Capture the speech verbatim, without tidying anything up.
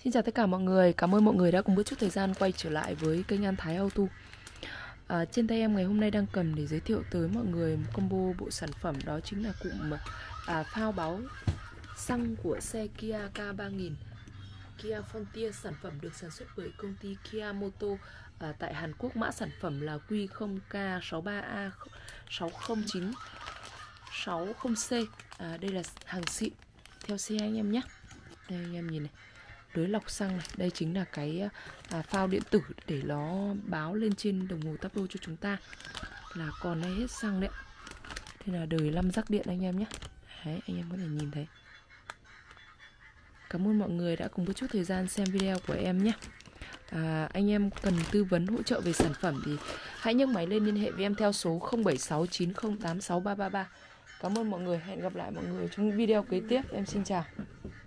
Xin chào tất cả mọi người, cảm ơn mọi người đã cùng bước chút thời gian quay trở lại với kênh An Thái Auto. à, Trên tay em ngày hôm nay đang cầm để giới thiệu tới mọi người một combo bộ sản phẩm, đó chính là cụm à, phao báo xăng của xe Kia K ba nghìn, Kia Frontier. Sản phẩm được sản xuất bởi công ty Kia Motor à, tại Hàn Quốc. Mã sản phẩm là Q không K sáu ba A sáu không chín sáu không C. à, Đây là hàng xịn theo xe anh em nhé. Đây anh em nhìn này, lưới lọc xăng này, đây chính là cái à, phao điện tử để nó báo lên trên đồng hồ táp lô cho chúng ta là còn đây hết xăng đấy. Đây là đời năm rắc điện anh em nhé. Đấy, anh em có thể nhìn thấy. Cảm ơn mọi người đã cùng một chút thời gian xem video của em nhé. à, Anh em cần tư vấn hỗ trợ về sản phẩm thì hãy nhấc máy lên liên hệ với em theo số không bảy sáu chín không tám sáu ba ba ba. Cảm ơn mọi người, hẹn gặp lại mọi người trong video kế tiếp. Em xin chào.